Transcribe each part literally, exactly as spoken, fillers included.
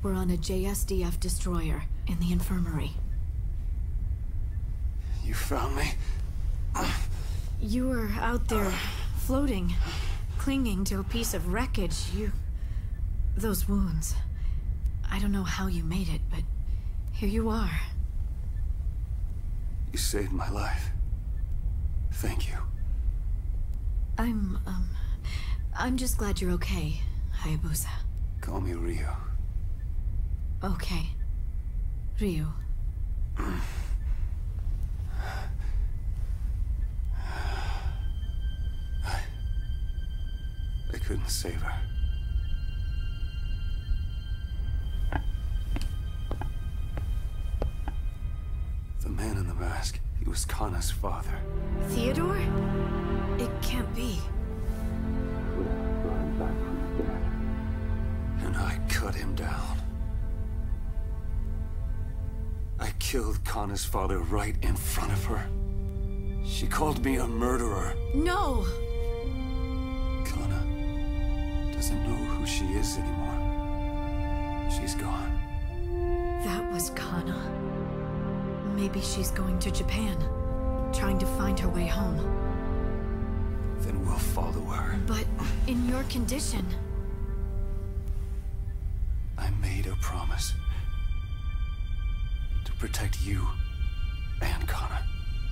We're on a J S D F destroyer in the infirmary. You found me? You were out there, floating, clinging to a piece of wreckage. You... Those wounds. I don't know how you made it, but here you are. You saved my life. Thank you. I'm, um... I'm just glad you're okay, Hayabusa. Call me Ryu. Okay. Ryu. I... I couldn't save her. The man in the mask, he was Kana's father. Theodore? It can't be. Brought him back from death. And I cut him down. I killed Kana's father right in front of her. She called me a murderer. No! Kana doesn't know who she is anymore. She's gone. That was Kana. Maybe she's going to Japan, trying to find her way home. Then we'll follow her. But in your condition... I made a promise. To protect you and Kana.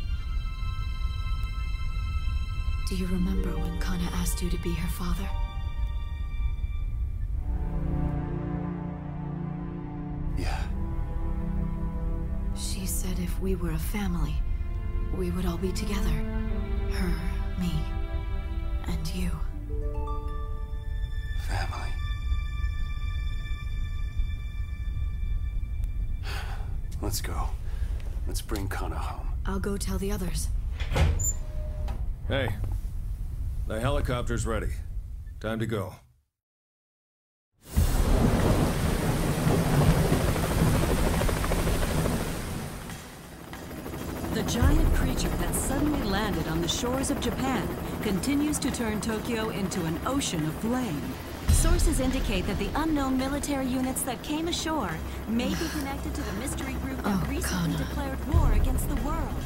Do you remember when Kana asked you to be her father? Yeah. She said if we were a family, we would all be together. Her, me, and you. Family. Let's go. Let's bring Kana home. I'll go tell the others. Hey. The helicopter's ready. Time to go. The giant creature that suddenly landed on the shores of Japan continues to turn Tokyo into an ocean of flame. Sources indicate that the unknown military units that came ashore may be connected to the mystery group that Oh, recently Kana. declared war against the world.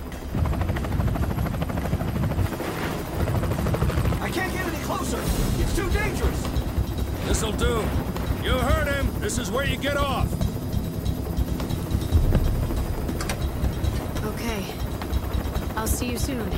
I can't get any closer! It's too dangerous! This'll do. You heard him. This is where you get off. Okay. I'll see you soon.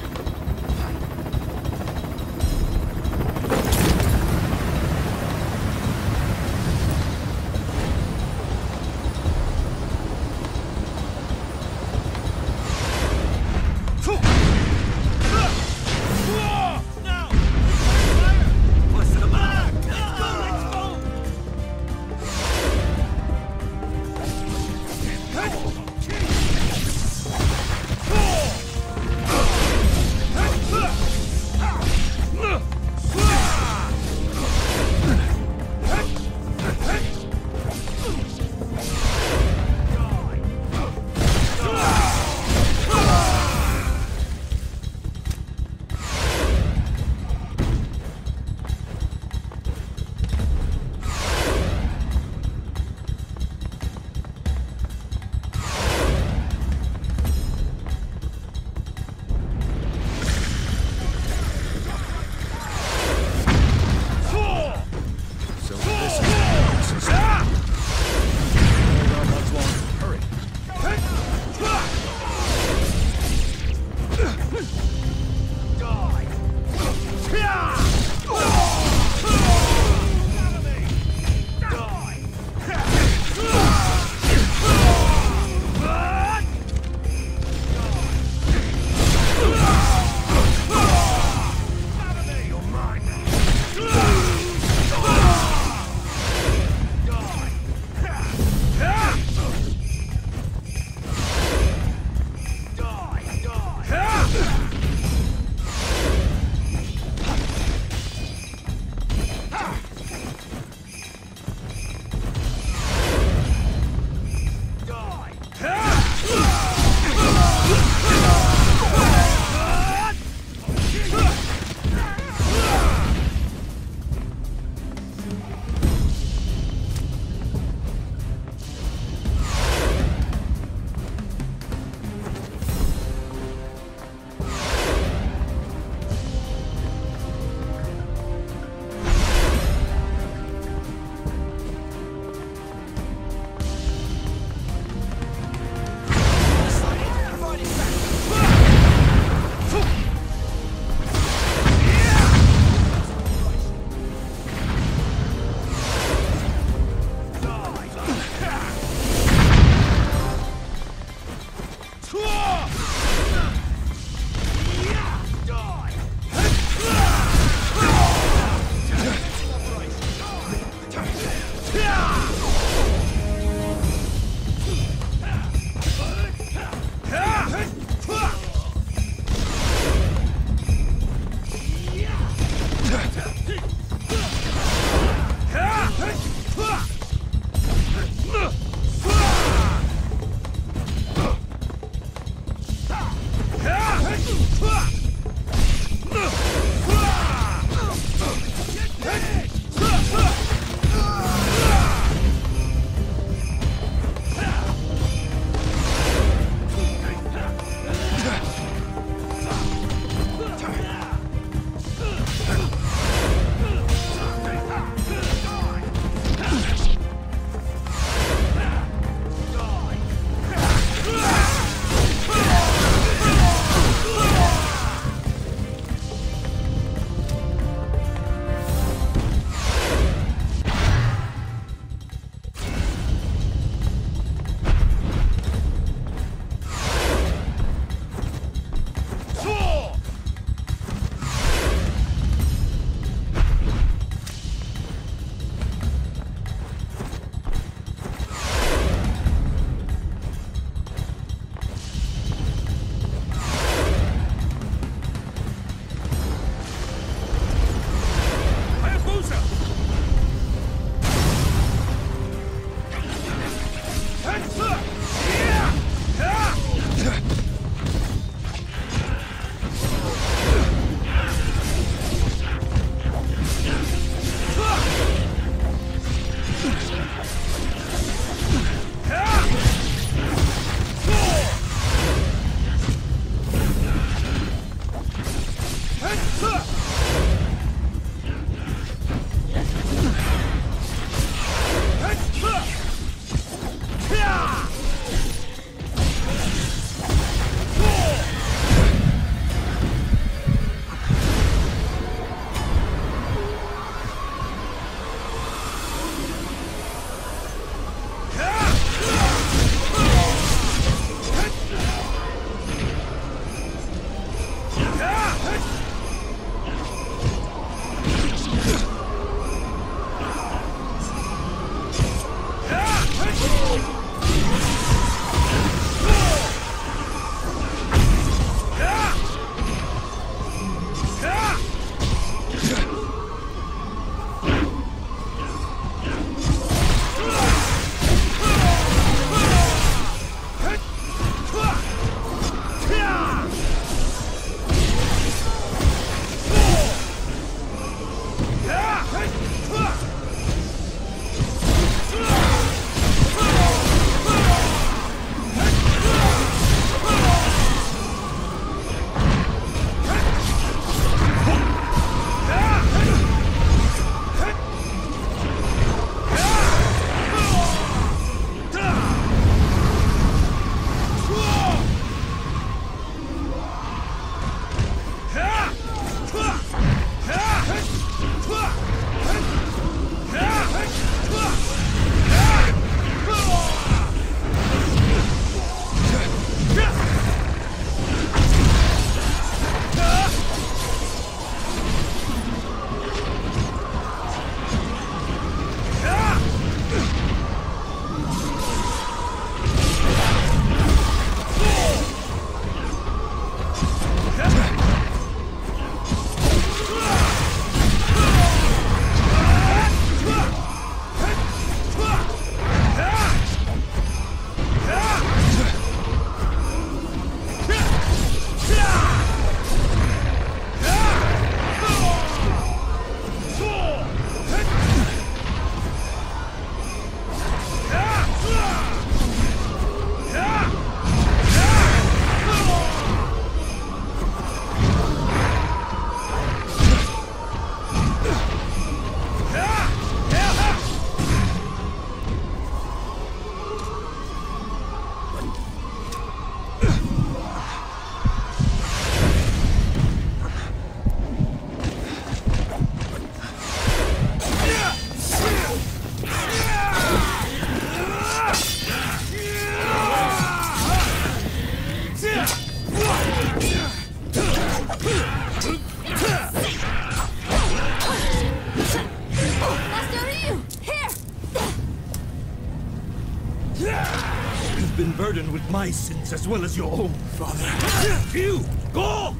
You've been burdened with my sins as well as your own, Father. You! Go!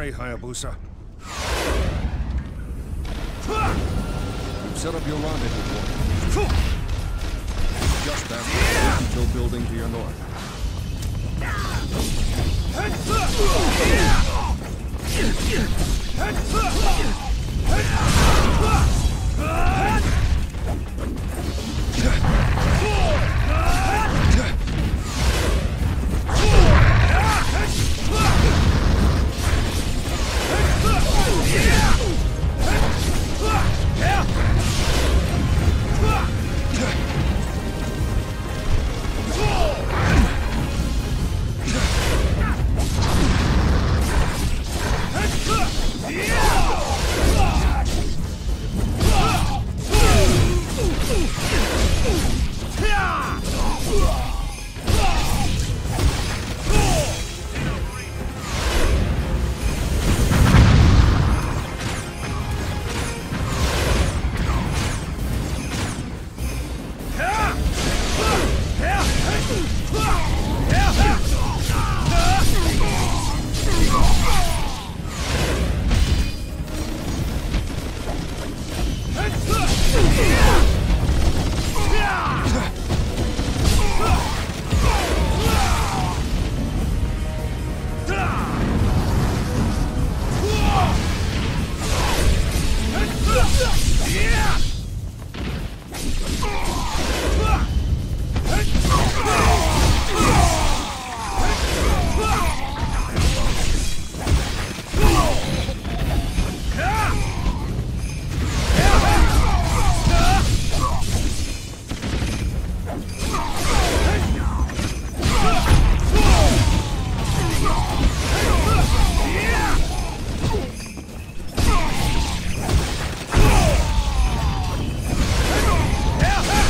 prey, Hayabusa. You've set up your rendezvous point. Just past the Tokyo building to your north. Yeah!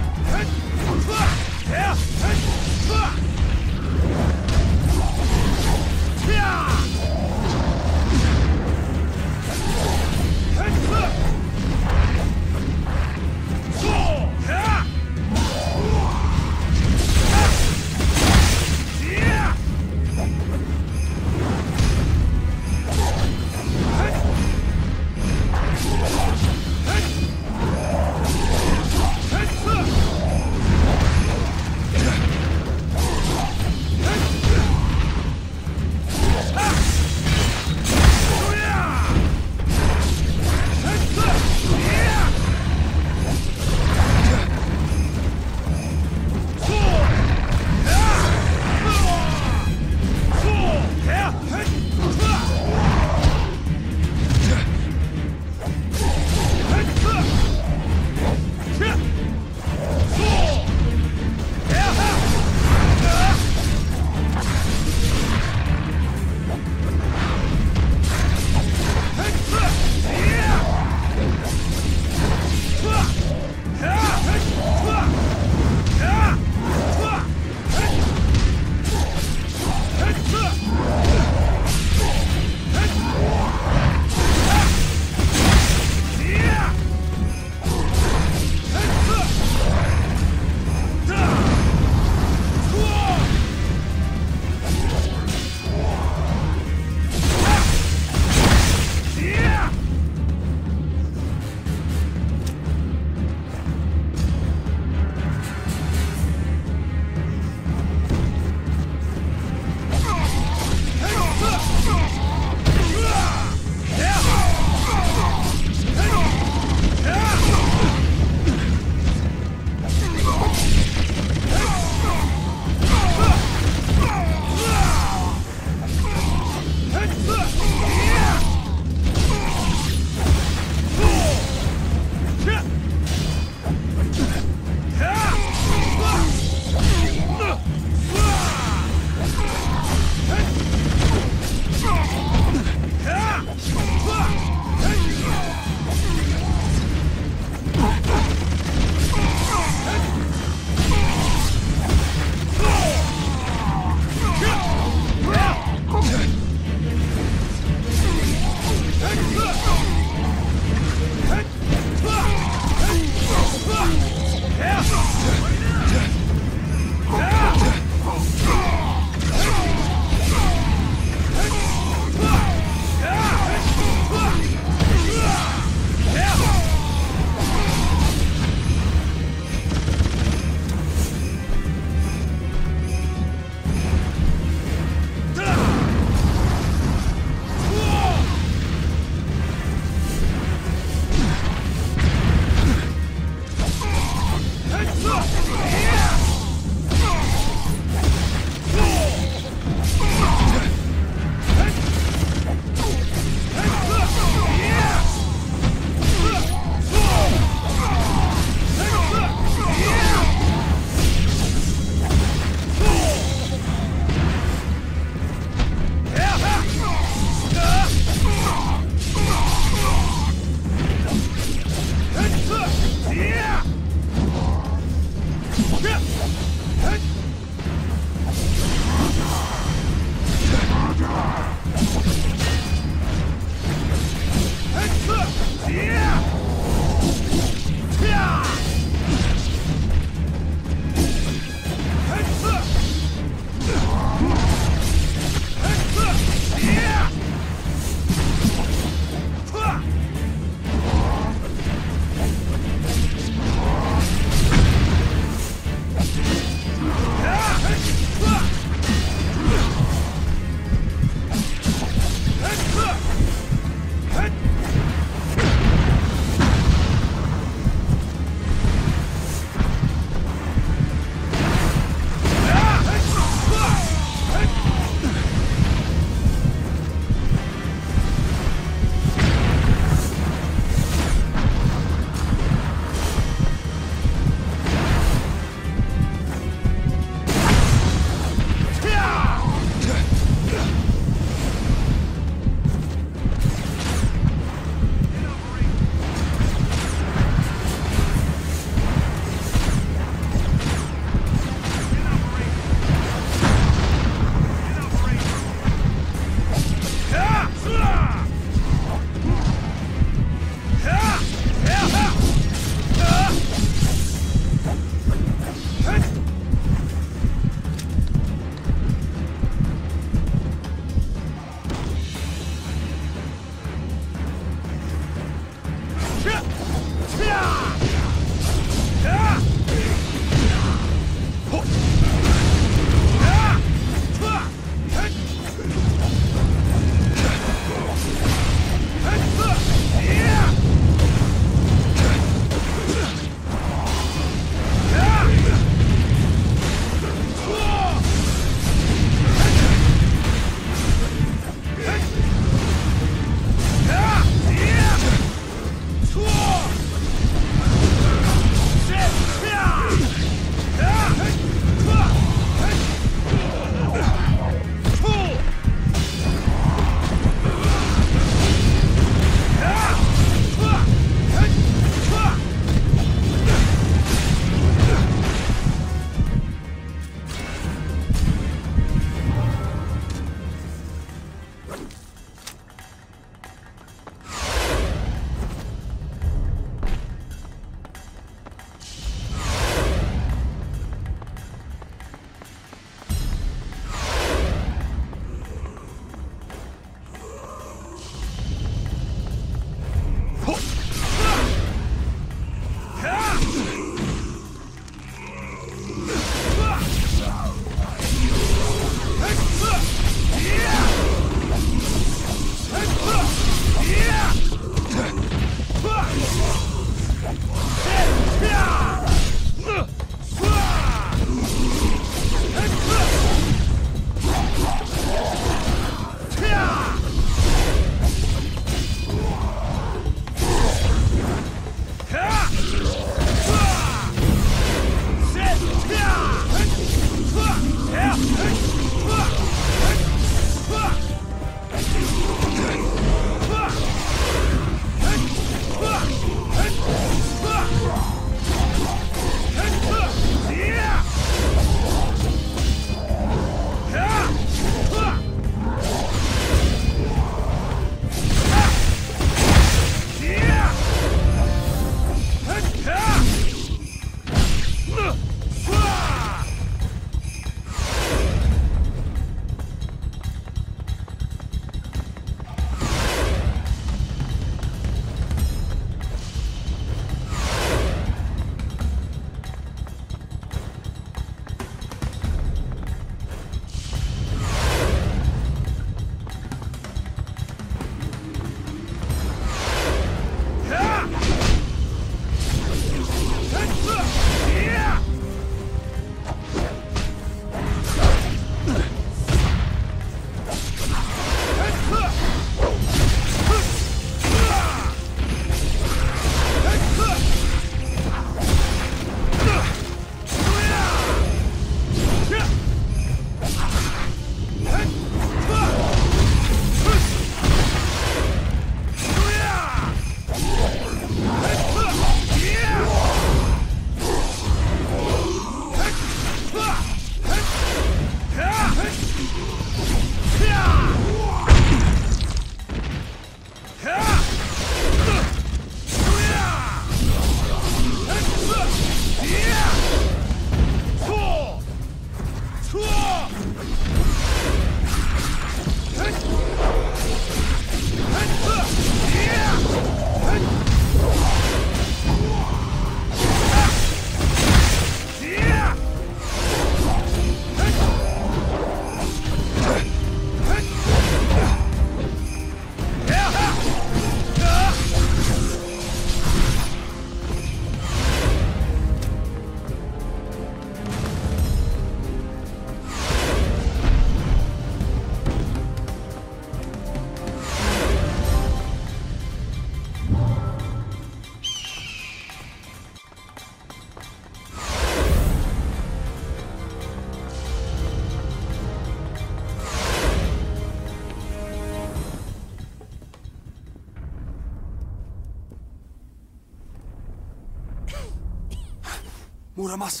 Muramasa!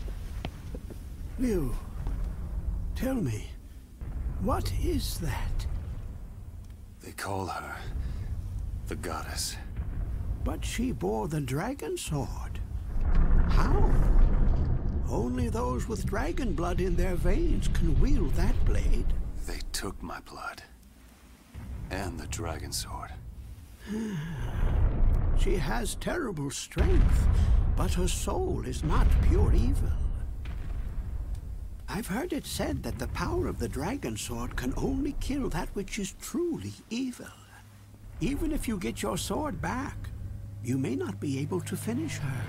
Liu, tell me, what is that? They call her the goddess. But she bore the dragon sword. How? Only those with dragon blood in their veins can wield that blade. They took my blood. And the dragon sword. She has terrible strength, but her soul is not pure evil. I've heard it said that the power of the dragon sword can only kill that which is truly evil. Even if you get your sword back, you may not be able to finish her.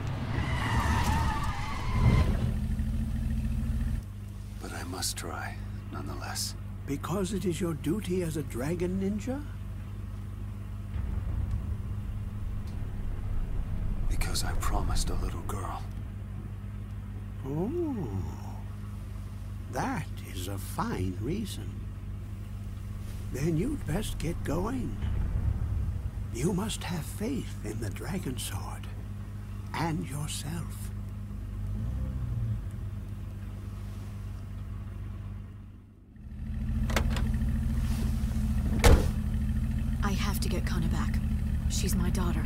But I must try, nonetheless. Because it is your duty as a dragon ninja? Because I promised a little girl. Oh, that is a fine reason. Then you'd best get going. You must have faith in the dragon sword and yourself. I have to get Kana back. She's my daughter.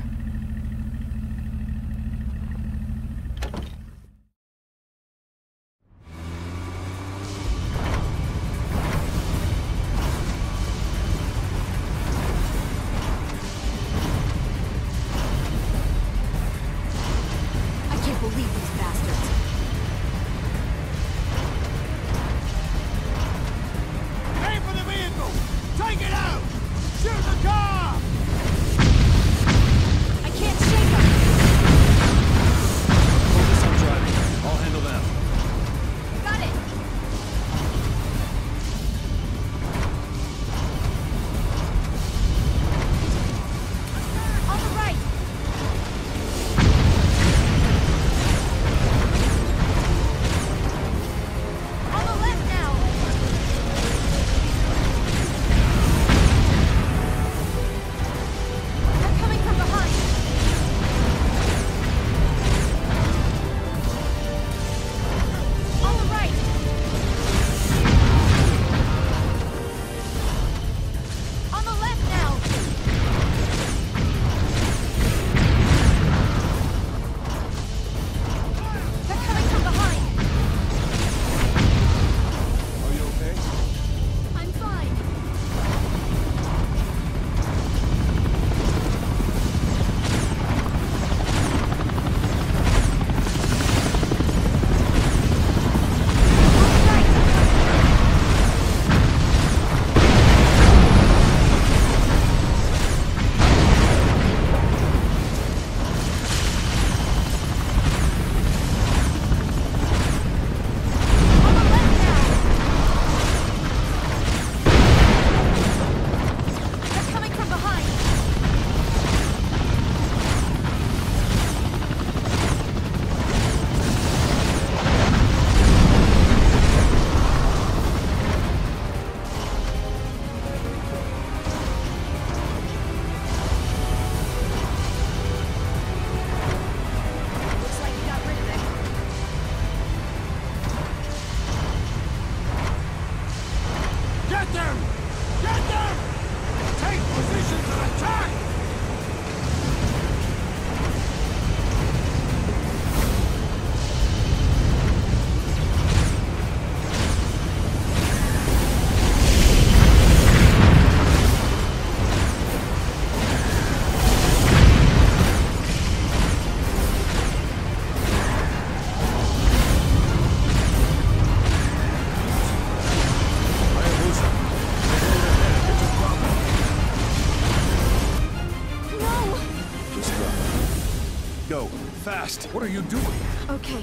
Fast! What are you doing? Okay.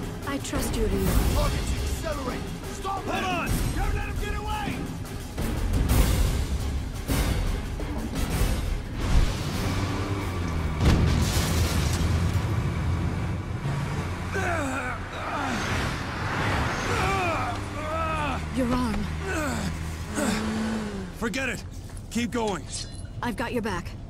I trust you, Ryu. Targets, accelerate! Stop! Hold on! Don't let him get away! Your arm. Forget it! Keep going! I've got your back.